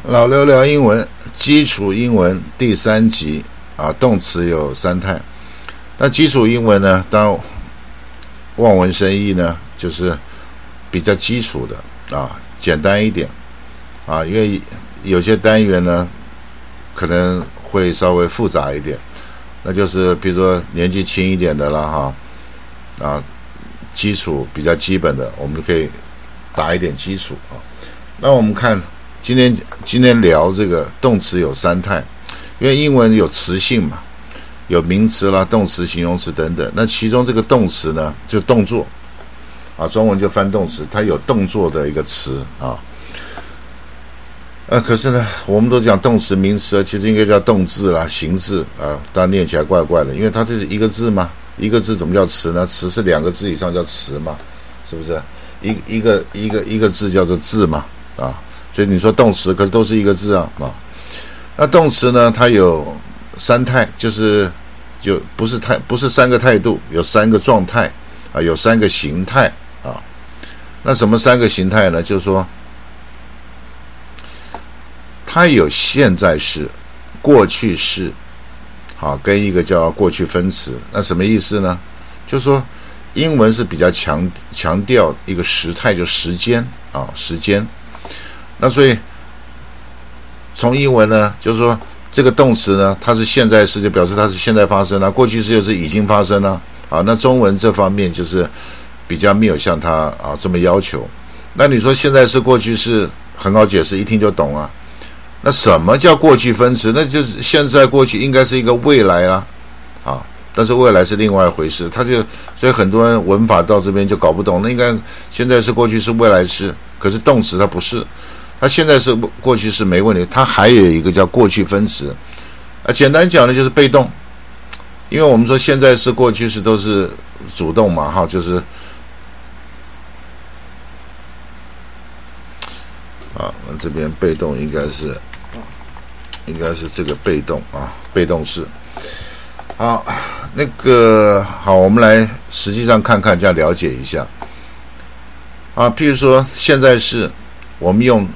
老刘聊英文，基础英文第3集啊，动词有3态。那基础英文呢，当然望文生义呢，就是比较基础的啊，简单一点啊，因为有些单元呢可能会稍微复杂一点，那就是比如说年纪轻一点的啦啊，基础比较基本的，我们就可以打一点基础啊。那我们看今天聊这个动词有3态，因为英文有词性嘛，有名词啦、动词、形容词等等。那其中这个动词呢，就动作啊，中文就翻动词，它有动作的一个词啊。可是呢，我们都讲动词、名词，其实应该叫动字啦、形字啊，当然念起来怪怪的，因为它这是一个字嘛，一个字怎么叫词呢？词是2个字以上叫词嘛，是不是？一个字叫做字嘛，啊。所以你说动词，可是都是一个字啊。那动词呢，它有3态，就不是3个态度，有3个状态啊，有3个形态啊。那什么3个形态呢？就是说，它有现在式、过去式，好，跟一个叫过去分词。那什么意思呢？就是说，英文是比较强调一个时态，就时间啊，时间。那所以从英文呢，就是说这个动词呢，它是现在式，就表示它是现在发生了；过去式就是已经发生了。啊，那中文这方面就是比较没有像它啊这么要求。那你说现在式、过去式很好解释，一听就懂啊。那什么叫过去分词？那就是现在、过去应该是一个未来啦，啊，但是未来是另外一回事。所以很多人文法到这边就搞不懂，那应该现在式、过去式、未来式，可是动词它不是。它现在是过去式没问题，它还有一个叫过去分词，简单讲呢就是被动，因为我们说现在式、过去式都是主动嘛，哈，就是啊，这边被动应该是这个被动啊，被动式。好，好，我们来实际上看看，这样了解一下啊，譬如说现在式，我们用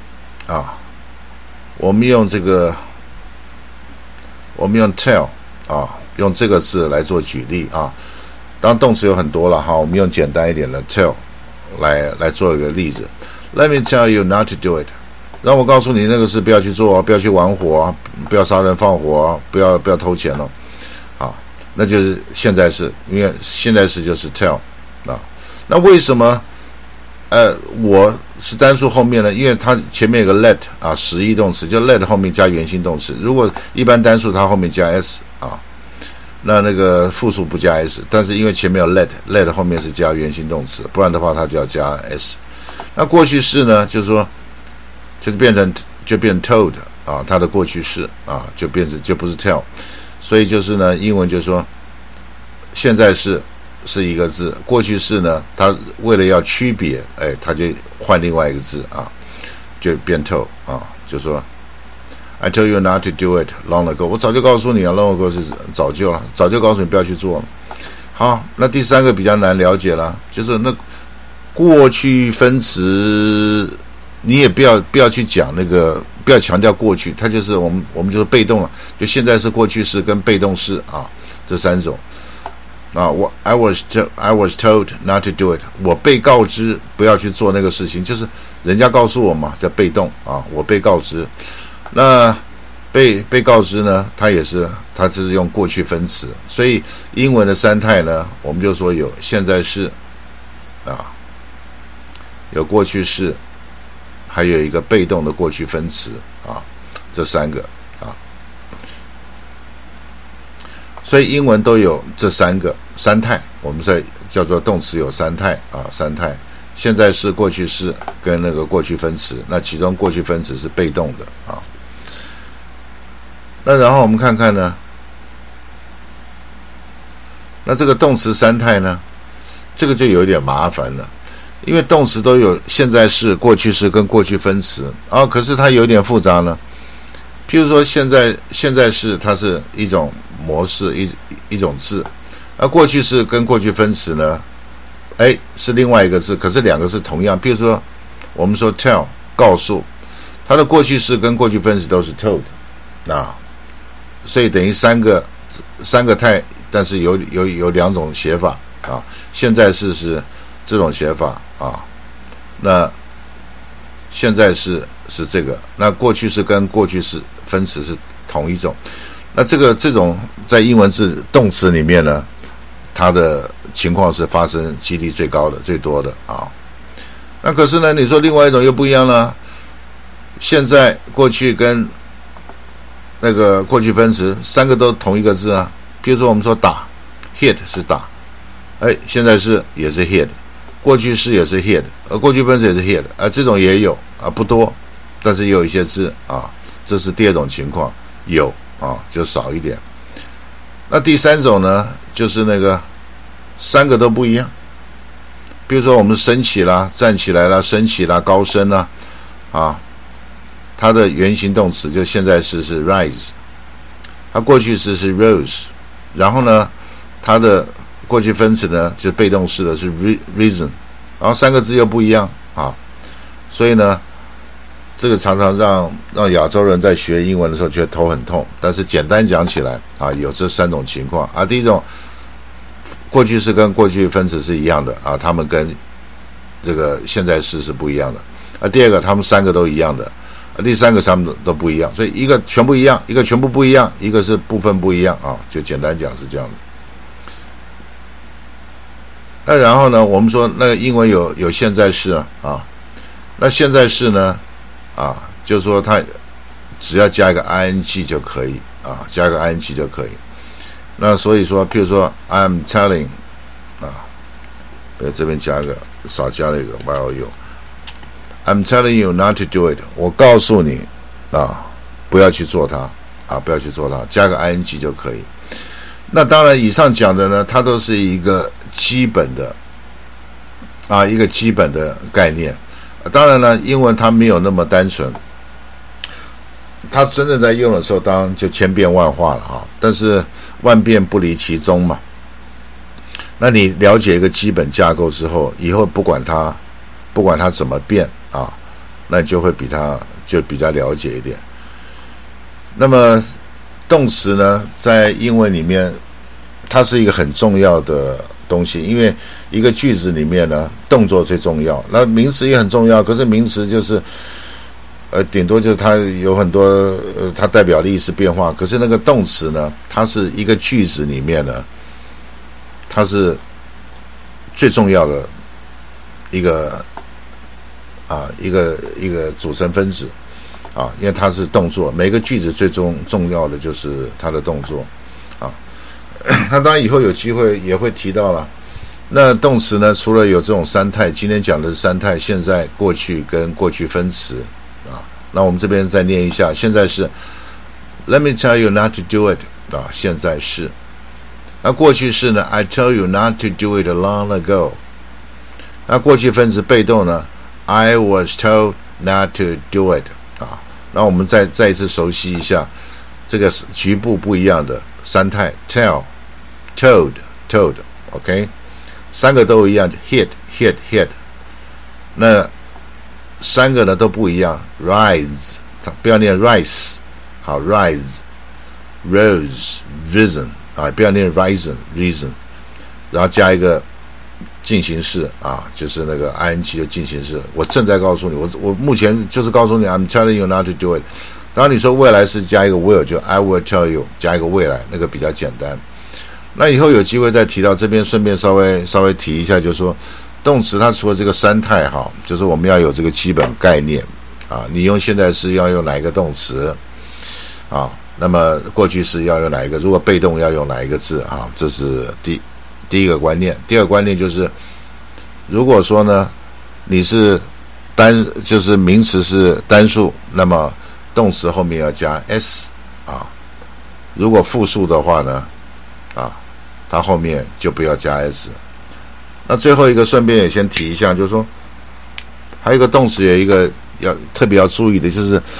tell 啊，用这个字来做举例啊。当然动词有很多了哈，我们用简单一点的 tell 来做一个例子。Let me tell you not to do it。让我告诉你那个事不要去做，不要去玩火，不要杀人放火，不要偷钱了。啊，那就是现在式，因为现在式就是 tell 啊。那为什么我是单数后面呢？因为它前面有个 let 啊，实义动词，就 let 后面加原形动词。如果一般单数它后面加 s 啊，那个复数不加 s， 但是因为前面有 let 后面是加原形动词，不然的话它就要加 s。那过去式呢，就是说就变 told 啊，它的过去式啊就不是 tell， 所以就是呢，英文就是说现在式是一个字，过去式呢，它为了要区别，它就换另外一个字啊，就变 told 啊，就说 I told you not to do it long ago， 我早就告诉你了 ，long ago 是早就告诉你不要去做了。好，那第3个比较难了解了，就是那过去分词，你也不要去讲那个，不要强调过去，它就是我们就是被动了，就现在式、过去式跟被动式啊，这3种。啊，I was told not to do it。我被告知不要去做那个事情，就是人家告诉我嘛，叫被动啊。我被告知，那被告知呢，它是用过去分词，所以英文的3态呢，我们就说有现在式啊，有过去式，还有一个被动的过去分词啊，这3个。所以英文都有这3态，我们在叫做动词有3态啊，3态，现在式、过去式跟那个过去分词，那其中过去分词是被动的啊。那然后我们看看呢，那这个动词3态呢，这个就有点麻烦了，因为动词都有现在式、过去式跟过去分词啊，可是它有点复杂呢。譬如说现在式它是一种模式，一种字，而过去式跟过去分词呢，是另外一个字，可是2个是同样。譬如说我们说 tell 告诉， 它的过去式跟过去分词都是 told 啊，所以等于三个态，但是有两种写法啊。现在式是这种写法啊，那现在式是这个，那过去式跟过去式分词是同一种。那这种在英文字动词里面呢，它的情况是发生几率最高的、最多的啊。那可是呢，你说另外一种又不一样了。现在、过去跟那个过去分词三个都同一个字啊。比如说我们说打 ，hit 是打，现在式也是 hit， 过去式也是 hit， 过去分词也是 hit， 这种也有啊，不多，但是也有一些字啊，这是第二种情况，有啊，就少一点。那第三种呢，就是那个三个都不一样。比如说我们升起啦、站起来啦、升起啦、高升啦，啊，它的原形动词就现在式是 rise， 它过去式是 rose， 然后呢，它的过去分词呢就是被动式的是 risen， 然后三个字又不一样啊，所以呢，这个常常让亚洲人在学英文的时候觉得头很痛。但是简单讲起来啊，有这三种情况啊。第一种，过去式跟过去分词是一样的啊，他们跟这个现在式是不一样的啊。第二个，他们三个都一样的啊。第三个，他们都不一样，所以一个全部一样，一个全部不一样，一个是部分不一样啊。就简单讲是这样的。那然后呢，我们说那个英文有现在式啊，那现在式呢啊，就是说它只要加一个 ing 就可以啊，加一个 ing 就可以。那所以说，譬如说 I'm telling 啊，这边加一个少加了一个 while you，I'm telling you not to do it， 我告诉你啊，不要去做它啊，不要去做它，加个 ing 就可以。那当然，以上讲的呢，它都是一个基本的啊，一个基本的概念。当然了，英文它没有那么单纯，它真正在用的时候，当然就千变万化了啊。但是万变不离其宗嘛。那你了解一个基本架构之后，以后不管它怎么变啊，那你就会比较了解一点。那么动词呢，在英文里面，它是一个很重要的东西，因为一个句子里面呢，动作最重要，那名词也很重要。可是名词就是顶多就是它有很多它代表的意思变化。可是那个动词呢，它是一个句子里面呢，它是最重要的一个组成分子啊，因为它是动作，每个句子最重要的就是它的动作啊。那当然以后有机会也会提到了。那动词呢，除了有这种三态，今天讲的是三态：现在、过去跟过去分词啊。那我们这边再念一下，现在是 Let me tell you not to do it 啊，现在是。那过去式呢 I tell you not to do it long ago。那过去分词被动呢 I was told not to do it 啊。那我们再一次熟悉一下这个局部不一样的三态 tell told OK， 三个都一样 hit。那三个呢都不一样 rise， 不要念 rise， 好 rise rose risen 啊，不要念 reason， 然后加一个进行式啊，就是那个 ing 的进行式。我正在告诉你，我目前就是告诉你 I'm telling you not to do it。当然你说未来是加一个 will， 就 I will tell you， 加一个未来，那个比较简单。那以后有机会再提到，这边顺便稍微提一下，就是说动词它除了这个三态哈，就是我们要有这个基本概念啊。你用现在式要用哪一个动词啊？那么过去式要用哪一个？如果被动要用哪一个字啊？这是第一个观念。第二个观念就是，如果说呢你是就是名词是单数，那么动词后面要加 s 啊。如果复数的话呢啊，它后面就不要加 s。那最后一个顺便也先提一下，就是说还有一个动词有一个特别要注意的，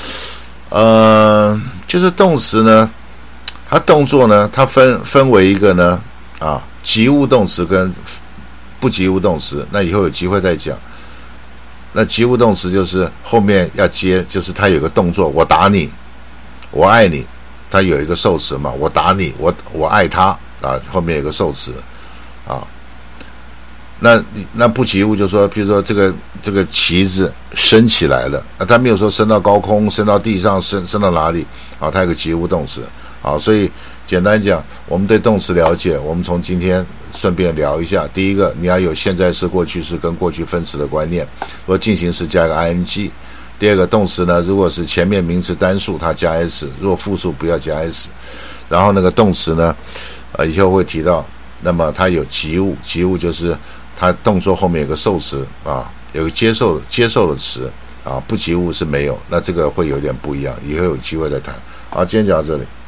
就是动词呢，它动作呢，它分为一个呢及物动词跟不及物动词。那以后有机会再讲。 那及物动词就是后面要接，就是它有个动作，我打你，我爱你，它有一个受词嘛，我打你，我爱他啊，后面有个受词啊。那不及物就说，比如说这个旗子升起来了，他没有说升到高空，升到地上，升到哪里啊？它有个及物动词啊，所以简单讲，我们对动词了解，我们从今天顺便聊一下。第一个，你要有现在式、过去式跟过去分词的观念，如果进行时加一个 ing。第二个，动词呢，如果是前面名词单数，它加 s；如果复数不要加 s。然后那个动词呢，以后会提到，那么它有及物，及物就是它动作后面有个受词啊，有个接受的词啊，不及物是没有，那这个会有点不一样，以后有机会再谈。好，今天讲到这里。